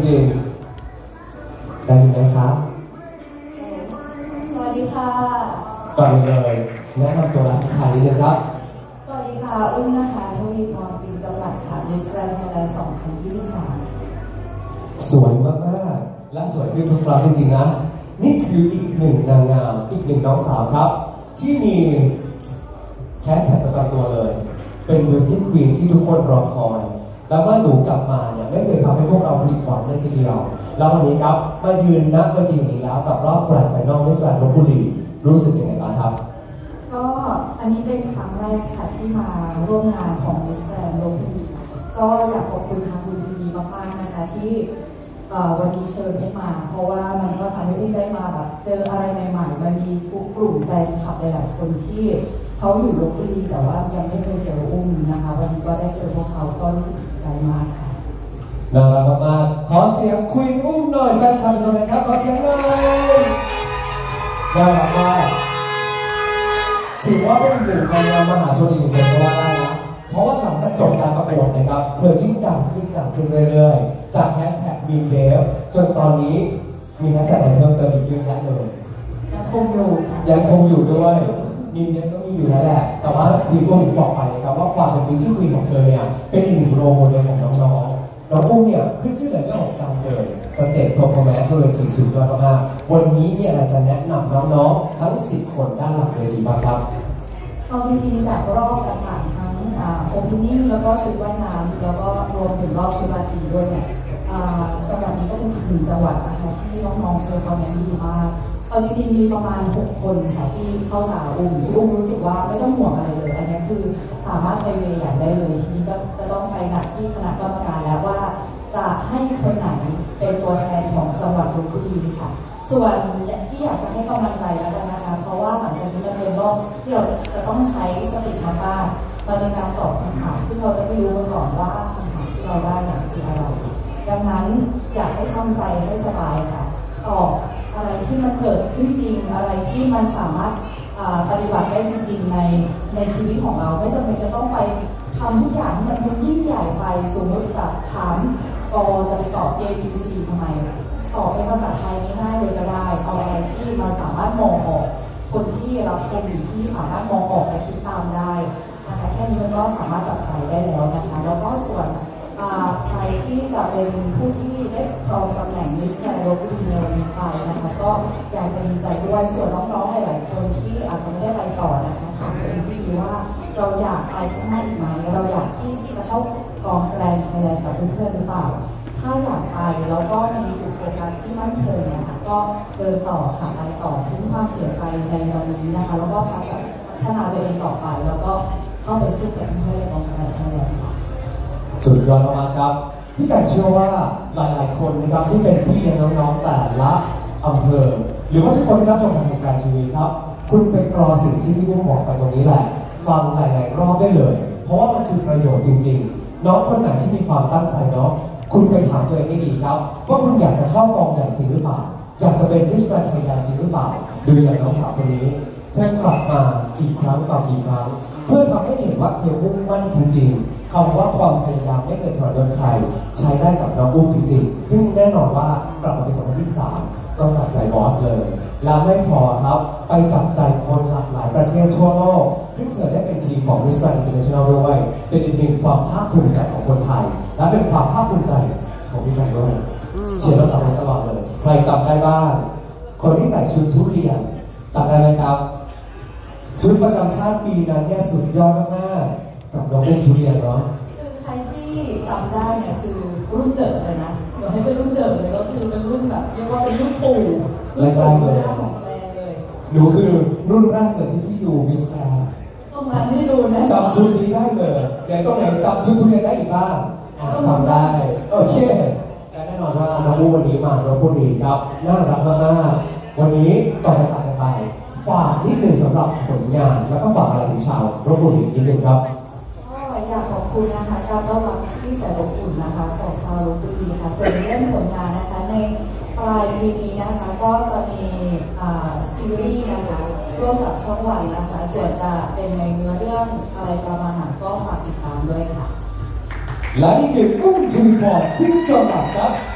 ริงๆได้ยินไหมครับสวัสดีค่ะก่อนเลยแนะนำตัวรับชายนิดนึงครับสวัสดีค่ะอุ้มนะคะทวีพรปีจำหลัดค่ะ Miss Grand Thailand 2023 สวยมากๆและสวยขึ้นทุกครั้งจริงๆนะนี่คืออีกหนึ่งนางงามอีกหนึ่งน้องสาวครับที่มีแฮชแท็กประจำตัวเลยเป็นBeauty Queenที่ทุกคนรอคอยแล้วเมื่อหนูกลับมาเนี่ยไม่เคยทำให้พวกเราผิดหวังเลยทีเดียวแล้ววันนี้ครับมายืนนับวันจริงนี้แล้วกับรอบแกรนด์ไฟนอลมิสแกรนด์ลพบุรีรู้สึกยังไงบ้างครับก็อันนี้เป็นครั้งแรกค่ะที่มาร่วมงานของ Miss Grand ลพบุรีก็อยากขอบคุณทางคุณดีมากๆนะคะที่วันนี้เชิญให้มาเพราะว่ามันก็ทำให้อุ้มได้มาแบบเจออะไรใหม่ๆมันมีกลุ่มแฟนคลับหลายๆคนที่เขาอยู่ลพบุรีแต่ว่ายังไม่เคยเจออุ้มนะคะวันนี้ก็ได้เจอพวกเขาก็รู้สึกดีใจมากค่ะน่ารักมากๆขอเสียงคุยอุ้มหน่อยแฟนคลับเป็นตัวไหนครับขอเสียงหน่อยน่ารักมากถือว่าเป็นหนึ่งในมหาชนอีกหนึ่งคนก็ว่าได้นะเพราะว่าหลังจากจบการประกวดนะครับเธอยิ่งดังขึ้นเรื่อยๆจากแฮชแท็กมีเบฟจนตอนนี้มีแฮชแท็กเพิ่มเติมอีกเยอะแยะเลยยังคงอยู่ด้วยมีเบฟก็มีอยู่แล้วแหละแต่ว่าที่พวกผมบอกไปนะครับว่าความเป็นบิวตี้ควีนของเธอเนี่ยเป็นอีกหนึ่งโรลโมเดลของน้องอุ้มเนี่ยขึ้นชื่อในเรื่องของการเดินสเตจเพอร์ฟอร์แมนซ์บนเวทีสุดยอดมากๆวันนี้มีอะไรจะแนะนำน้องๆทั้ง10คนด้านหลังเวทีบ้างครับเอาจริงๆจากรอบต่างๆทั้งโอเพนนิ่งแล้วก็ชุดว่ายน้ำแล้วก็รวมถึงรอบชุดราตรีด้วยเนี่ยจังหวัดนี้ก็เป็นอีกหนึ่งจังหวัดนะคะที่น้องๆเพอร์ฟอร์แมนซ์ดีมากเอาจริงๆมีประมาณ6คนค่ะที่เข้าตาอุ้มรู้สึกว่าไม่ต้องห่วงอะไรเลยอันนี้คือสามารถไปเวย์อย่างได้เลยทีนี้ก็จะต้องไปหนักที่คณะกรรมการแล้วว่าจะให้คนไหนเป็นตัวแทนของจังหวัดลพบุรีค่ะส่วนที่อยากจะให้กำลังใจแล้วกันนะคะเพราะว่าหลังจากนี้มันเป็นรอบที่เราจะต้องใช้สติมากๆในการตอบคำถามซึ่งเราจะไม่รู้มาก่อนว่าคำถามที่เราได้คืออะไรดังนั้นอยากให้ทำใจให้สบายค่ะตอบอะไรที่มันเกิดขึ้นจริงอะไรที่มันสามารถปฏิบัติได้จริงๆในชีวิตของเราไม่จำเป็นจะต้องไปทำทุกอย่างที่มันดูยิ่งใหญ่ไปสมมติแบบถามก็จะไปตอบ JPC ทำไมตอบเป็นภาษาไทยง่ายๆเลยก็ได้เอาอะไรที่มันสามารถมองออกคนที่รับชมอยู่ที่สามารถมองออกและคิดตามได้นะคะแค่นี้มันก็สามารถจับใจได้แล้วนะคะแล้วก็ส่วนใครที่จะเป็นผู้ที่ได้ครองตำแหน่ง Miss Grand ลพบุรีในวันนี้ไปนะคะก็อยากจะดีใจด้วยส่วนน้องๆหลายๆคนที่อาจจะไม่ได้ไปต่อนะคะถามตัวเองดีว่าเราอยากไปข้างหน้าอีกไหมเราอยากที่จะเข้ากองแกรนด์ไทยแลนด์กับเพื่อนๆหรือเปล่าถ้าอยากไปแล้วก็มีจุดโฟกัสที่มั่นคงนะคะก็เดินต่อค่ะไปต่อทิ้งความเสียใจในวันนี้นะคะแล้วก็พัฒนาตัวเองต่อไปแล้วก็เข้าไปสู้กับเพื่อนในกองแกรนด์ไทยแลนด์ค่ะสุดยอดมากครับพี่แต่เชื่อว่าหลายๆคนนะครับที่เป็นพี่เลี้ยงน้องๆแต่ละอำเภอหรือว่าทุกคนที่รับชมการแข่งขันชีวิตครับคุณไปรอสิ่งที่พี่บุ้งบอกไปตรงนี้แหละฟังหลายๆรอบได้เลยเพราะว่ามันคือประโยชน์จริงๆน้องคนไหนที่มีความตั้งใจเนาะคุณไปถามตัวเองให้ดีครับว่าคุณอยากจะเข้ากองใหญ่จริงหรือเปล่าอยากจะเป็นมิสแกรนด์ไทยแลนด์จริงหรือเปล่าดูอย่างน้องสาวคนนี้เธอกลับมากี่ครั้งต่อกี่ครั้งเพื่อทำให้เห็นว่าเธอมุ่งมั่นจริงๆคำว่าความพยายามไม่เคยถอยโดนใครใช้ได้กับน้องอุ้มจริงๆซึ่งแน่นอนว่ากลับมาปี2023ต้องจับใจบอสเลยแล้วไม่พอครับไปจับใจคนหลากหลายประเทศทั่วโลกซึ่งเธอได้เป็นทีมของ Miss Grand International ด้วยเป็นอีกหนึ่งความภาคภูมิใจของคนไทยและเป็นความภาคภูมิใจของพี่แฟนด้วยเชียร์เราตลอดเลยใครจำได้บ้างคนที่ใส่ชุดทุเรียนจำได้ไหมครับชุดประจำชาติปีนั้นเนี่ยสุดยอดมากๆกับน้องอุ้มทุเรียนเนาะคือใครที่จำได้เนี่ยคือรุ่นเดิมเลยนะเดี๋ยวให้เป็นรุ่นเดิมเลยก็คือเป็นรุ่นแบบเรียกว่าเป็นรุ่นปู่รุ่นแรกของแกรนเลยหนูคือรุ่นแรกเลยที่พี่ดูมิสแกรนตรงนั้นที่ดูนะจำชุดนี้ได้เลยเดี๋ยวตรงไหนจำชุดทุเรียนได้อีกบ้างจำได้โอเคและแน่นอนว่าน้องอุ้มวันนี้มาลพบุรีครับน่ารักมากๆวันนี้ก่อนจะจากกันไปฝากนิดหนึ่งสำหรับผลงานแล้วก็ฝากอะไรถึงชาวลพบุรีนิดนึงครับก็อยากขอบคุณนะคะการต้อนรับที่แสนอบอุ่นนะคะของชาวลพบุรีค่ะส่วนเรื่องผลงานนะคะในปลายปีนี้นะคะก็จะมีซีรีส์นะคะร่วมกับช่องวันนะคะส่วนจะเป็นในเนื้อเรื่องอะไรประมาณไหนก็ฝากติดตามด้วยค่ะและนี่คือกุ้งทวีพรพิมพ์จอมบัตรครับ